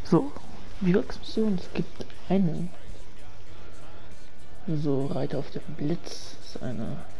So, Biwax-Mission, es gibt eine. So, Reiter auf dem Blitz ist eine